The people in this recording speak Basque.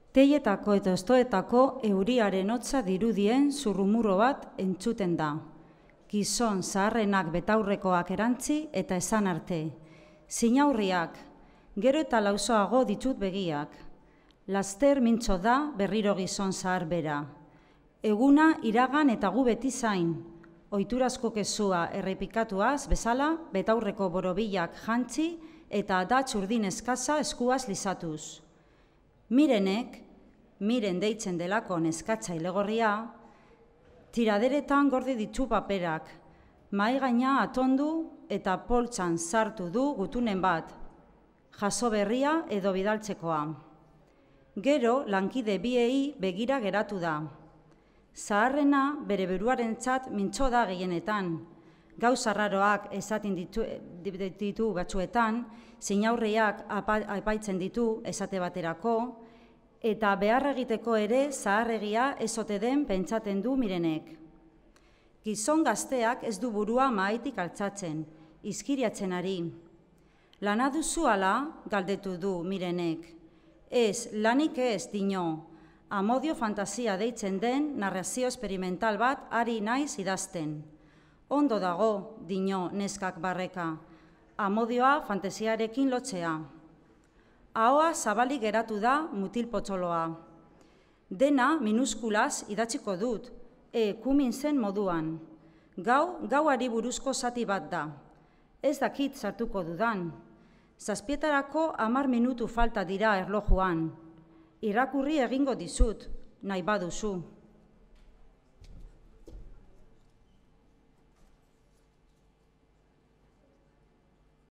Teietako eta ostoetako euriaren hotza dirudien zurrumurro bat entzuten da. Gizon zaharrenak betaurrekoak erantzi eta esan arte. Zinaurriak, gero eta lausoago ditut begiak. Laster mintzo da berriro gizon zahar bera. Eguna iragan eta gu beti zain. Ohiturazko kezua errepikatuaz bezala, betaurreko borobilak jantzi eta adatz urdin eskasa eskuaz lizatuz. Mirenek, Miren deitzen delako neskatza ilegorria, tiraderetan gorde ditu paperak, mahai gaina atondu eta poltsan sartu du gutunen bat, jaso berria edo bidaltzekoa. Gero lankide biei begira geratu da. Zaharrena bere buruarentzat mintzo da gehienetan, gauza raroak esaten ditu batzuetan, zinaurriak apaitzen ditu esate baterako, eta behar egiteko ere zaharregia ez ote den pentsaten du Mirenek. Gizon gazteak ez du burua mahaitik altzatzen, izkiriatzen ari. Lana duzu ala, galdetu du Mirenek. Ez, lanik ez, dio, amodio fantasia deitzen den narrazio esperimental bat ari naiz idazten. Ondo dago, dio neskak barreka, amodioa fantasiarekin lotzea. Ahoa zabalik geratu da mutil-potxoloa. Dena minuskulaz idatziko dut, kumin zen moduan. Gauari buruzko zati bat da. Ez dakit sartuko dudan. 7:00 10 minutu falta dira erlojuan. Irakurri egingo dizut, nahi baduzu.